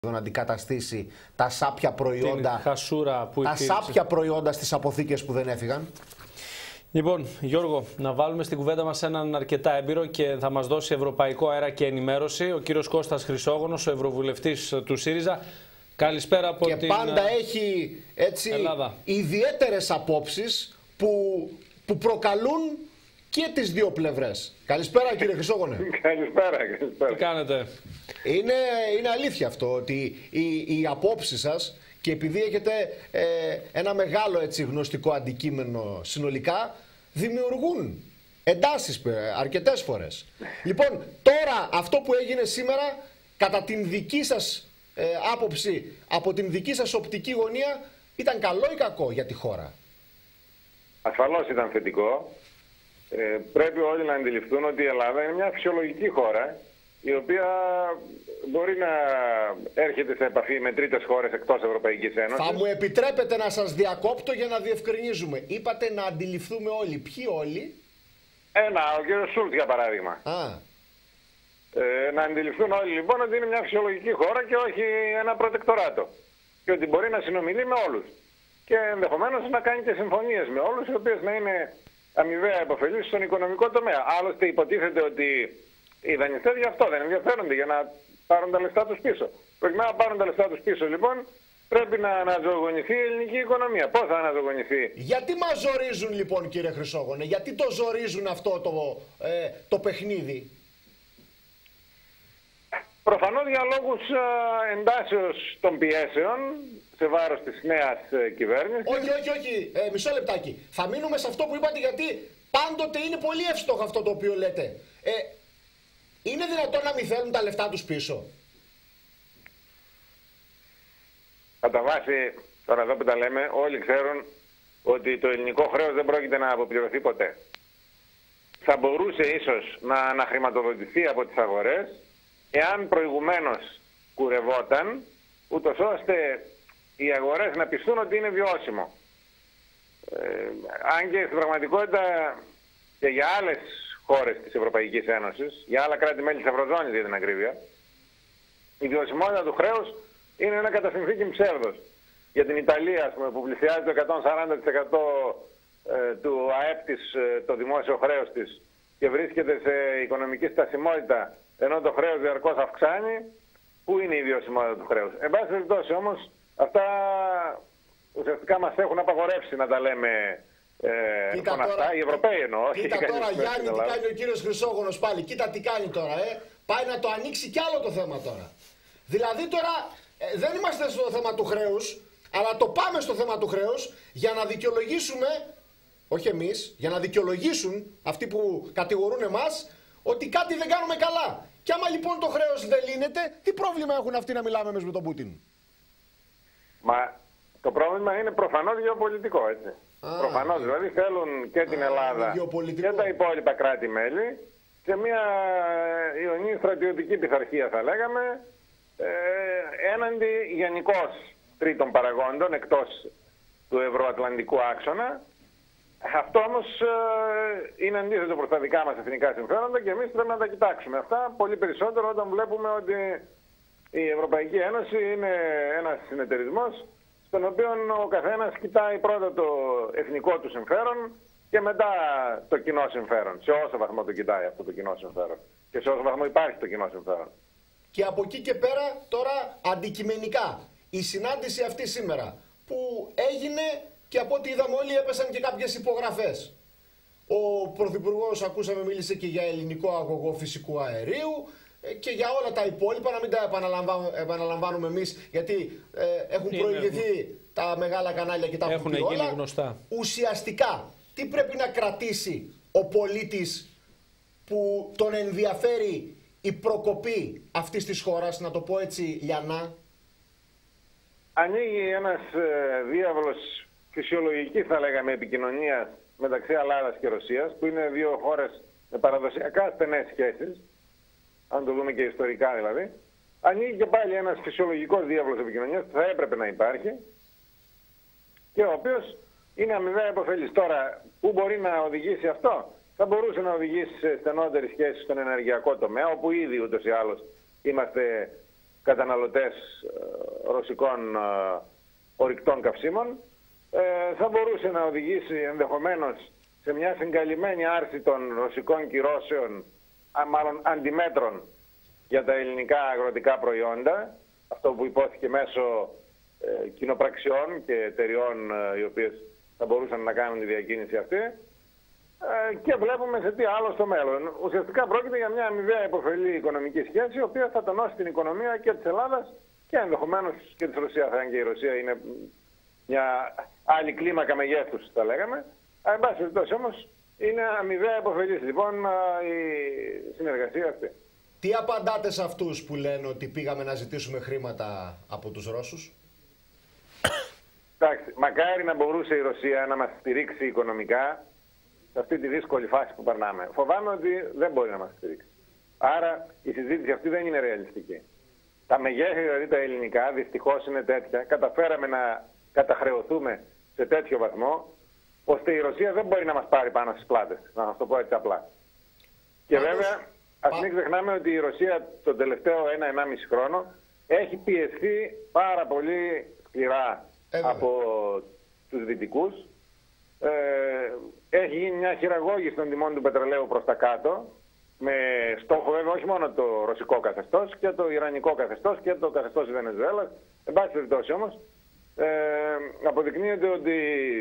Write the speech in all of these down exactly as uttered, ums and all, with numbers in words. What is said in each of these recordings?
να αντικαταστήσει τα σάπια προϊόντα, χασούρα που τα σάπια προϊόντα στις αποθήκες που δεν έφυγαν. Λοιπόν, Γιώργο, να βάλουμε στην κουβέντα μας έναν αρκετά έμπειρο και θα μας δώσει ευρωπαϊκό αέρα και ενημέρωση, ο κύριος Κώστας Χρυσόγονος, ο ευρωβουλευτής του ΣΥΡΙΖΑ. Καλησπέρα από και την πάντα έχει έτσι Ελλάδα. Ιδιαίτερες απόψεις που, που προκαλούν και τις δύο πλευρές. Καλησπέρα κύριε Χρυσόγονε. Καλησπέρα, καλησπέρα. Τι κάνετε? Είναι, είναι αλήθεια αυτό ότι οι, οι απόψεις σας, και επειδή έχετε ε, ένα μεγάλο έτσι γνωστικό αντικείμενο συνολικά, δημιουργούν εντάσεις αρκετές φορές. Λοιπόν, τώρα αυτό που έγινε σήμερα, κατά την δική σας ε, άποψη, από την δική σας οπτική γωνία, ήταν καλό ή κακό για τη χώρα? Ασφαλώς ήταν θετικό. Ε, πρέπει όλοι να αντιληφθούν ότι η Ελλάδα είναι μια φυσιολογική χώρα, η οποία μπορεί να έρχεται σε επαφή με τρίτες χώρες εκτός Ευρωπαϊκής Ένωσης. Θα μου επιτρέπετε να σας διακόπτω για να διευκρινίζουμε. Είπατε να αντιληφθούμε όλοι. Ποιοι όλοι? Ένα, ο κύριος Σούλτ για παράδειγμα. Α. Ε, να αντιληφθούν όλοι λοιπόν ότι είναι μια φυσιολογική χώρα και όχι ένα προτεκτοράτο. Και ότι μπορεί να συνομιλεί με όλους. Και ενδεχομένως να κάνει και συμφωνίες με όλους, οι οποίες να είναι αμοιβαία επωφελείς στον οικονομικό τομέα. Άλλωστε υποτίθεται ότι οι δανειστές γι' αυτό δεν ενδιαφέρονται, για να πάρουν τα λεφτά τους πίσω. Προκειμένου να πάρουν τα λεφτά τους πίσω λοιπόν, πρέπει να αναζωογονηθεί η ελληνική οικονομία. Πώς θα αναζωογονηθεί? Γιατί μας ζορίζουν λοιπόν κύριε Χρυσόγονε, γιατί το ζορίζουν αυτό το, ε, το παιχνίδι? Προφανώς για λόγους ε, εντάσεως των πιέσεων σε βάρος της νέας ε, κυβέρνησης. Όχι, όχι, όχι. Ε, μισό λεπτάκι. Θα μείνουμε σε αυτό που είπατε, γιατί πάντοτε είναι πολύ εύστοχο αυτό το οποίο λέτε. Ε, είναι δυνατόν να μην θέλουν τα λεφτά τους πίσω? Κατά βάση, τώρα εδώ που τα λέμε, όλοι ξέρουν ότι το ελληνικό χρέος δεν πρόκειται να αποπληρωθεί ποτέ. Θα μπορούσε ίσως να αναχρηματοδοτηθεί από τις αγορές, εάν προηγουμένως κουρευόταν, ούτως ώστε οι αγορές να πιστούν ότι είναι βιώσιμο. Ε, αν και στην πραγματικότητα και για άλλες χώρες της Ευρωπαϊκής Ένωσης, για άλλα κράτη-μέλη της Ευρωζώνης για την ακρίβεια, η βιωσιμότητα του χρέους είναι ένα κατά συνθήκη ψεύδος. Για την Ιταλία, ας πούμε, που πλησιάζει το εκατόν σαράντα τοις εκατό ε, του ΑΕΠ της, ε, το δημόσιο χρέος της, και βρίσκεται σε οικονομική στασιμότητα, ενώ το χρέος διαρκώς αυξάνει, πού είναι η βιωσιμότητα του χρέους? Εν πάση περιπτώσει όμως, αυτά ουσιαστικά μας έχουν απαγορεύσει να τα λέμε ε, κοίτα αυτά, τώρα, οι Ευρωπαίοι εννοώ. Κοίτα τώρα Γιάννη τι κάνει ο κύριος Χρυσόγονος πάλι, κοίτα τι κάνει τώρα, ε. Πάει να το ανοίξει κι άλλο το θέμα τώρα. Δηλαδή τώρα ε, δεν είμαστε στο θέμα του χρέους, αλλά το πάμε στο θέμα του χρέους για να δικαιολογήσουμε, όχι εμείς, για να δικαιολογήσουν αυτοί που κατηγορούν εμάς ότι κάτι δεν κάνουμε καλά. Και άμα λοιπόν το χρέος δεν λύνεται, τι πρόβλημα έχουν αυτοί να μιλάμε εμείς με τον Πούτιν? Μα το πρόβλημα είναι προφανώς γεωπολιτικό, έτσι. Α, προφανώς, δηλαδή θέλουν και την Α, Ελλάδα και τα υπόλοιπα κράτη-μέλη και μια ιονή στρατιωτική πειθαρχία, θα λέγαμε, ε, έναντι γενικώς τρίτων παραγόντων εκτός του ευρωατλαντικού άξονα. Αυτό όμως ε, είναι αντίθετο προς τα δικά μας εθνικά συμφέροντα και εμείς πρέπει να τα κοιτάξουμε αυτά πολύ περισσότερο όταν βλέπουμε ότι η Ευρωπαϊκή Ένωση είναι ένας συνεταιρισμός στον οποίο ο καθένας κοιτάει πρώτα το εθνικό του συμφέρον και μετά το κοινό συμφέρον. Σε όσο βαθμό το κοιτάει αυτό το κοινό συμφέρον και σε όσο βαθμό υπάρχει το κοινό συμφέρον. Και από εκεί και πέρα τώρα αντικειμενικά η συνάντηση αυτή σήμερα που έγινε, και από ό,τι είδαμε όλοι έπεσαν και κάποιες υπογραφές. Ο Πρωθυπουργός, ακούσαμε, μίλησε και για ελληνικό αγωγό φυσικού αερίου και για όλα τα υπόλοιπα, να μην τα επαναλαμβάνουμε, επαναλαμβάνουμε εμείς, γιατί ε, έχουν είναι, προηγηθεί έχουν. τα μεγάλα κανάλια και τα έχουν πει όλα. Γνωστά. Ουσιαστικά, τι πρέπει να κρατήσει ο πολίτης που τον ενδιαφέρει η προκοπή αυτής της χώρας, να το πω έτσι λιανά? Ανοίγει ένας ε, διάβολος φυσιολογική, θα λέγαμε, επικοινωνία μεταξύ Ελλάδας και Ρωσίας, που είναι δύο χώρες με παραδοσιακά στενές σχέσεις, αν το δούμε και ιστορικά δηλαδή. Ανοίγει και πάλι ένας φυσιολογικός διάβολος επικοινωνίας που θα έπρεπε να υπάρχει και ο οποίος είναι αμοιβαία επωφελής. Τώρα, πού μπορεί να οδηγήσει αυτό? Θα μπορούσε να οδηγήσει σε στενότερη σχέση στον ενεργειακό τομέα, όπου ήδη ούτως ή άλλως είμαστε καταναλωτές ρωσικών ορυκτών καυσίμων, θα μπορούσε να οδηγήσει ενδεχομένως σε μια συγκαλυμμένη άρση των ρωσικών κυρώσεων, μάλλον αντιμέτρων για τα ελληνικά αγροτικά προϊόντα, αυτό που υπόθηκε μέσω ε, κοινοπραξιών και εταιριών ε, οι οποίες θα μπορούσαν να κάνουν τη διακίνηση αυτή, ε, και βλέπουμε σε τι άλλο στο μέλλον. Ουσιαστικά πρόκειται για μια αμοιβαία υποφελή οικονομική σχέση, η οποία θα τονώσει την οικονομία και της Ελλάδας και ενδεχομένως και της Ρωσίας, αν και η Ρωσία είναι μια άλλη κλίμακα μεγέθους, θα λέγαμε. Εν πάση περιπτώσει όμως, είναι αμοιβαία υποφελής λοιπόν η συνεργασία αυτή. Τι απαντάτε σε αυτούς που λένε ότι πήγαμε να ζητήσουμε χρήματα από τους Ρώσους? Εντάξει, μακάρι να μπορούσε η Ρωσία να μας στηρίξει οικονομικά σε αυτή τη δύσκολη φάση που περνάμε. Φοβάμαι ότι δεν μπορεί να μας στηρίξει. Άρα η συζήτηση αυτή δεν είναι ρεαλιστική. Τα μεγέθη δηλαδή τα ελληνικά δυστυχώς είναι τέτοια. Καταφέραμε να καταχρεωθούμε σε τέτοιο βαθμό, ώστε η Ρωσία δεν μπορεί να μας πάρει πάνω στις πλάτες. Να μας το πω έτσι απλά. Και Πάντως... βέβαια, ας μην ξεχνάμε ότι η Ρωσία τον τελευταίο ένα ενάμιση χρόνο έχει πιεστεί πάρα πολύ σκληρά ε, από τους δυτικούς. Ε, έχει γίνει μια χειραγώγηση των τιμών του πετρελαίου προς τα κάτω, με στόχο βέβαια όχι μόνο το ρωσικό καθεστώς και το ιρανικό καθεστώς και το καθεστώς της Βενεζουέλας. Εν πάση περιπτώσει όμως, ε, αποδεικνύεται ότι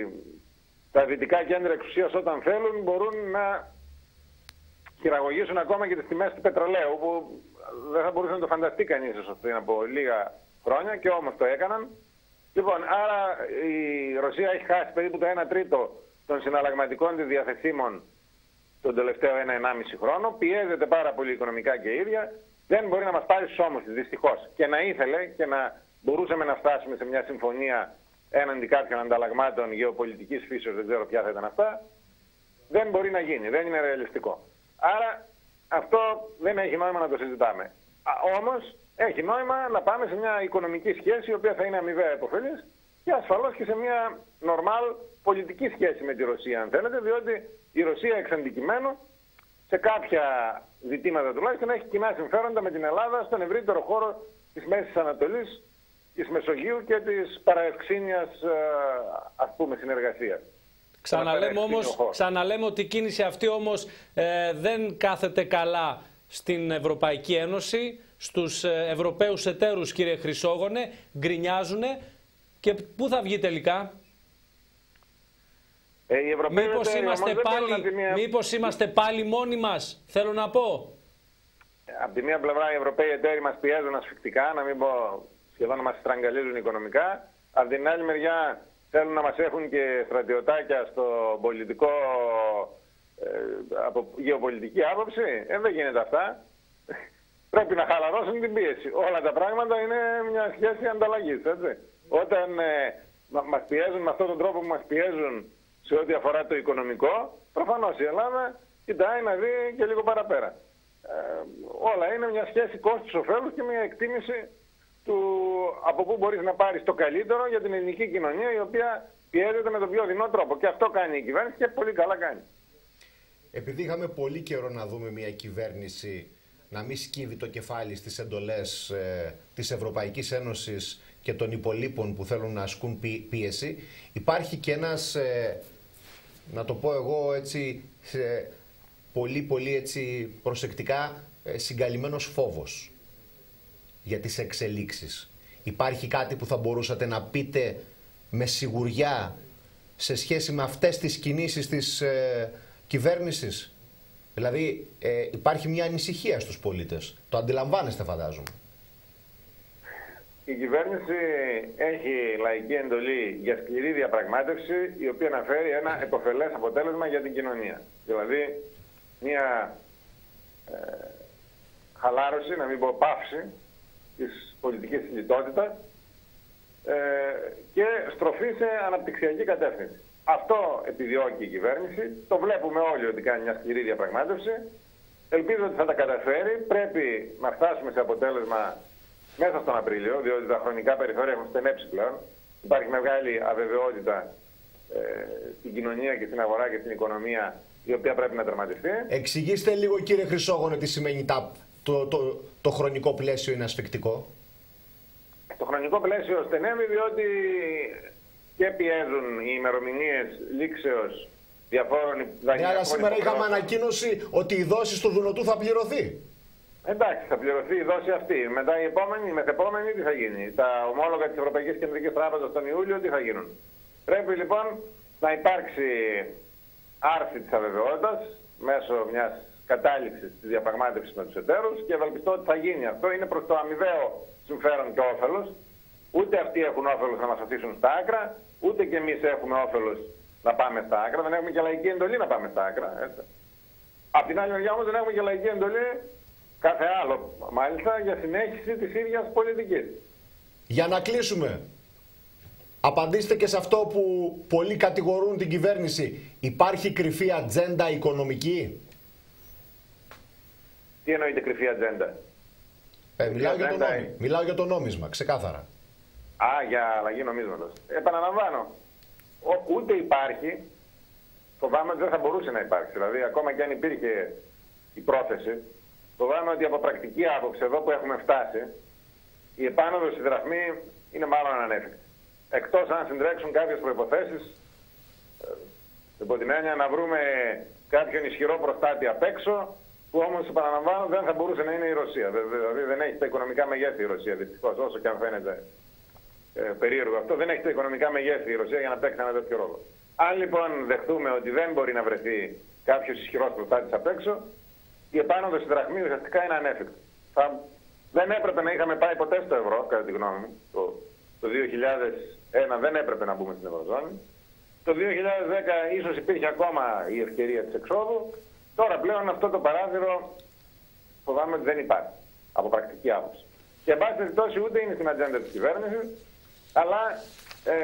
τα δυτικά κέντρα εξουσίας όταν θέλουν μπορούν να χειραγωγήσουν ακόμα και τις τιμές του πετρελαίου, που δεν θα μπορούσε να το φανταστεί κανείς πριν από λίγα χρόνια, και όμως το έκαναν. Λοιπόν, άρα η Ρωσία έχει χάσει περίπου το ένα τρίτο των συναλλαγματικών της διαθεσίμων τον τελευταίο ένα ενάμιση χρόνο. Πιέζεται πάρα πολύ οικονομικά και η ίδια. Δεν μπορεί να μας πάρει στους ώμους της, δυστυχώς. Και να ήθελε και να μπορούσαμε να φτάσουμε σε μια συμφωνία έναντι κάποιων ανταλλαγμάτων γεωπολιτικής φύσεως, δεν ξέρω ποια θα ήταν αυτά, δεν μπορεί να γίνει, δεν είναι ρεαλιστικό. Άρα αυτό δεν έχει νόημα να το συζητάμε. Α, όμως έχει νόημα να πάμε σε μια οικονομική σχέση η οποία θα είναι αμοιβαία υποφελής και ασφαλώς και σε μια νορμάλ πολιτική σχέση με τη Ρωσία, αν θέλετε, διότι η Ρωσία εξ αντικειμένου σε κάποια ζητήματα τουλάχιστον έχει κοινά συμφέροντα με την Ελλάδα στον ευρύτερο χώρο της Μέσης Ανατολής, της Μεσογείου και της παραευξήνιας, ας πούμε, συνεργασίας. Ξαναλέμε όμως, ξαναλέμε ότι η κίνηση αυτή όμως ε, δεν κάθεται καλά στην Ευρωπαϊκή Ένωση, στους Ευρωπαίους εταίρους, κύριε Χρυσόγονε, γκρινιάζουνε, και πού θα βγει τελικά? Ε, μήπως είμαστε, πάλι, μία... μήπως είμαστε πάλι μόνοι μας, θέλω να πω. Από τη μία πλευρά οι Ευρωπαίοι εταίροι μας πιέζουν ασφυκτικά, να μην πω σχεδόν να μας στραγγαλίζουν οικονομικά. Από την άλλη μεριά θέλουν να μας έχουν και στρατιωτάκια στο πολιτικό, ε, από γεωπολιτική άποψη. Ε, δεν γίνεται αυτά. Πρέπει να χαλαρώσουν την πίεση. Όλα τα πράγματα είναι μια σχέση ανταλλαγής, έτσι. Όταν ε, μας πιέζουν με αυτόν τον τρόπο που μας πιέζουν σε ό,τι αφορά το οικονομικό, προφανώς η Ελλάδα κοιτάει να δει και λίγο παραπέρα. Ε, όλα είναι μια σχέση κόστους-οφέλους και μια εκτίμηση του από πού μπορείς να πάρεις το καλύτερο για την ελληνική κοινωνία, η οποία πιέζεται με τον πιο δεινό τρόπο. Και αυτό κάνει η κυβέρνηση και πολύ καλά κάνει. Επειδή είχαμε πολύ καιρό να δούμε μια κυβέρνηση να μην σκύβει το κεφάλι στις εντολές ε, της Ευρωπαϊκής Ένωσης και των υπολείπων που θέλουν να ασκούν πίεση, υπάρχει και ένας, ε, να το πω εγώ έτσι, ε, πολύ πολύ έτσι προσεκτικά ε, συγκαλυμμένος φόβος για τις εξελίξεις. Υπάρχει κάτι που θα μπορούσατε να πείτε με σιγουριά σε σχέση με αυτές τις κινήσεις της ε, κυβέρνησης? Δηλαδή ε, υπάρχει μια ανησυχία στους πολίτες. Το αντιλαμβάνεστε, φαντάζομαι. Η κυβέρνηση έχει λαϊκή εντολή για σκληρή διαπραγμάτευση, η οποία να φέρει ένα επωφελές αποτέλεσμα για την κοινωνία. Δηλαδή μια ε, χαλάρωση, να μην πω παύση, της πολιτικής λιτότητας ε, και στροφή σε αναπτυξιακή κατεύθυνση. Αυτό επιδιώκει η κυβέρνηση. Το βλέπουμε όλοι ότι κάνει μια σκληρή διαπραγμάτευση. Ελπίζω ότι θα τα καταφέρει. Πρέπει να φτάσουμε σε αποτέλεσμα μέσα στον Απρίλιο, διότι τα χρονικά περιθώρια έχουν στενέψει πλέον. Υπάρχει μεγάλη αβεβαιότητα ε, στην κοινωνία και στην αγορά και στην οικονομία, η οποία πρέπει να τερματιστεί. Εξηγήστε λίγο, κύριε Χρυσόγονε, τι σημαίνει τα, το, το, το χρονικό πλαίσιο είναι ασφικτικό. το χρονικό πλαίσιο στενεύει διότι και πιέζουν οι ημερομηνίες λήξεως διαφόρων δανειακών. Ναι, αλλά σήμερα είχαμε ανακοίνωση ότι η δόση του Δουνουτού θα πληρωθεί. Εντάξει, θα πληρωθεί η δόση αυτή. Μετά η επόμενη, η μεθεπόμενη, τι θα γίνει. Τα ομόλογα της Ευρωπαϊκής Κεντρικής Τράπεζας τον Ιούλιο, τι θα γίνουν. Πρέπει λοιπόν να υπάρξει άρση της αβεβαιότητας μέσω μιας κατάληξης της διαπραγμάτευσης με τους εταίρους και ευελπιστώ ότι θα γίνει αυτό. Είναι προς το αμοιβαίο συμφέρον και όφελος. Ούτε αυτοί έχουν όφελος να μας αφήσουν στα άκρα, ούτε και εμείς έχουμε όφελος να πάμε στα άκρα. Δεν έχουμε και λαϊκή εντολή να πάμε στα άκρα. Έτσι. Απ' την άλλη μεριά όμως δεν έχουμε και λαϊκή εντολή, κάθε άλλο μάλιστα, για συνέχιση της ίδιας πολιτικής. Για να κλείσουμε, απαντήστε και σε αυτό που πολλοί κατηγορούν την κυβέρνηση. Υπάρχει κρυφή ατζέντα οικονομική? Τι εννοείται κρυφή ατζέντα? Ε, μιλάω, για το νόμι... μιλάω για το νόμισμα, ξεκάθαρα. Α, για αλλαγή νομίσματος. Επαναλαμβάνω, ο, ούτε υπάρχει, φοβάμαι ότι δεν θα μπορούσε να υπάρξει. Δηλαδή, ακόμα και αν υπήρχε η πρόθεση, φοβάμαι ότι από πρακτική άποψη, εδώ που έχουμε φτάσει, η επάνωδος στη δραχμή είναι μάλλον ανέφικτη. Εκτός αν συντρέξουν κάποιες προϋποθέσεις, ε, υπό την έννοια να βρούμε κάποιον ισχυρό προστάτη απ' έξω, που όμως, επαναλαμβάνω, δεν θα μπορούσε να είναι η Ρωσία. Δηλαδή δεν έχει τα οικονομικά μεγέθη η Ρωσία, δυστυχώς, όσο και αν φαίνεται ε, περίεργο αυτό. Δεν έχει τα οικονομικά μεγέθη η Ρωσία για να παίξει ένα τέτοιο ρόλο. Αν λοιπόν δεχτούμε ότι δεν μπορεί να βρεθεί κάποιος ισχυρός προστάτης απ' έξω, η επάνωδος στη δραχμή ουσιαστικά είναι ανέφικτη. Θα... Δεν έπρεπε να είχαμε πάει ποτέ στο ευρώ, κατά τη γνώμη μου. Το, το δύο χιλιάδες ένα δεν έπρεπε να μπούμε στην Ευρωζώνη. Το δύο χιλιάδες δέκα ίσως υπήρχε ακόμα η ευκαιρία της εξόδου. Τώρα πλέον αυτό το παράθυρο φοβάμαι ότι δεν υπάρχει από πρακτική άποψη. Και εν πάση περιπτώσει ούτε είναι στην ατζέντα της κυβέρνησης, αλλά ε,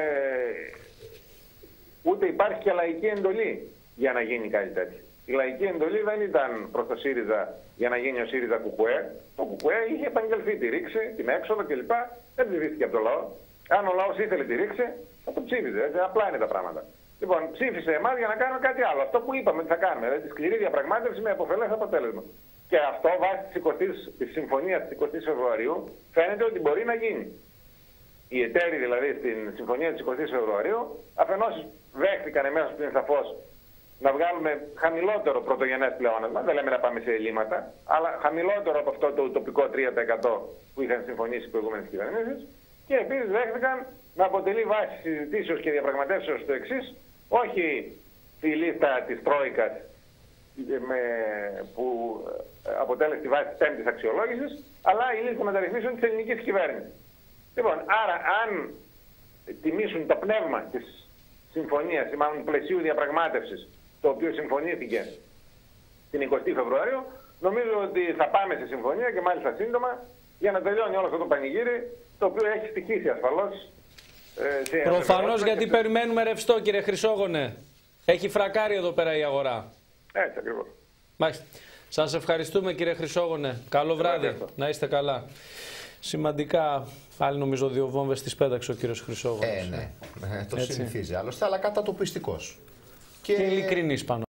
ούτε υπάρχει και λαϊκή εντολή για να γίνει κάτι τέτοιο. Η λαϊκή εντολή δεν ήταν προς το ΣΥΡΙΖΑ για να γίνει ο ΣΥΡΙΖΑ κουκουέ. Το κουκουέ είχε επαγγελθεί τη ρήξη, την έξοδο κλπ. Δεν ψηφίστηκε από το λαό. Αν ο λαός ήθελε τη ρήξη, θα το ψήφιζε. Έτσι, απλά είναι τα πράγματα. Λοιπόν, ψήφισε εμάς για να κάνουμε κάτι άλλο. Αυτό που είπαμε ότι θα κάνουμε. Δηλαδή, τη σκληρή διαπραγμάτευση με αποφελές αποτέλεσμα. Και αυτό βάσει της συμφωνίας της εικοστής Φεβρουαρίου φαίνεται ότι μπορεί να γίνει. Οι εταίροι δηλαδή στην συμφωνία της εικοστής Φεβρουαρίου αφενός δέχτηκαν εμέσως πριν σαφώς να βγάλουμε χαμηλότερο πρωτογενές πλεόνασμα, δεν λέμε να πάμε σε ελλείμματα, αλλά χαμηλότερο από αυτό το ουτοπικό τρία τοις εκατό που είχαν συμφωνήσει οι προηγούμενες κυβερνήσεις. Και επίσης δέχτηκαν να αποτελεί βάση συζητήσεως και διαπραγματεύσεως το εξής, όχι τη λίστα της Τρόικας με, που αποτέλεσε τη βάση της πέμπτης αξιολόγησης, αλλά η λίστα μεταρρυθμίσεων της ελληνικής κυβέρνησης. Λοιπόν, άρα αν τιμήσουν το πνεύμα της συμφωνίας, ή μάλλον πλαισίου διαπραγμάτευσης, το οποίο συμφωνήθηκε την εικοστή Φεβρουαρίου, νομίζω ότι θα πάμε σε συμφωνία και μάλιστα σύντομα για να τελειώνει όλο αυτό το πανηγύρι, το οποίο έχει στοιχήσει ασφαλώς. Ε, Προφανώς, γιατί σε... περιμένουμε ρευστό, κύριε Χρυσόγονε. Έχει φρακάρει εδώ πέρα η αγορά. Έτσι ακριβώς. Μάλιστα. Σας ευχαριστούμε, κύριε Χρυσόγονε. Καλό βράδυ. Ευχαριστώ. Να είστε καλά. Σημαντικά, άλλοι νομίζω δύο βόμβες τις πέταξε ο κύριος Χρυσόγονος. Ε, ναι. Ε, το Έτσι. συνηθίζει άλλωστε, αλλά κατατοπιστικός. Και, και ειλικρινής πάνω.